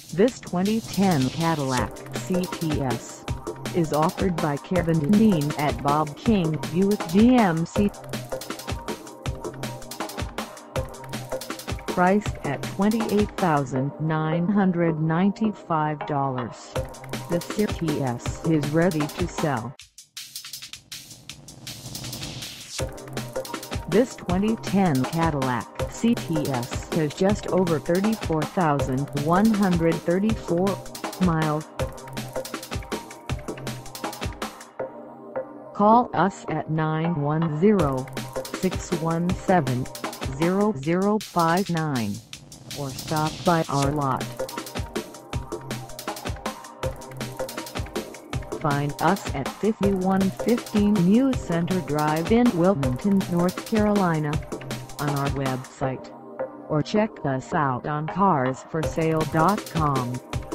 This 2010 Cadillac CTS is offered by Kevin Dineen at Bob King Buick GMC. Priced at $28,995, the CTS is ready to sell. This 2010 Cadillac CTS has just over 34,134 miles. Call us at 910-617-0059 or stop by our lot. Find us at 5115 New Center Drive in Wilmington, North Carolina, on our website, or check us out on carsforsale.com.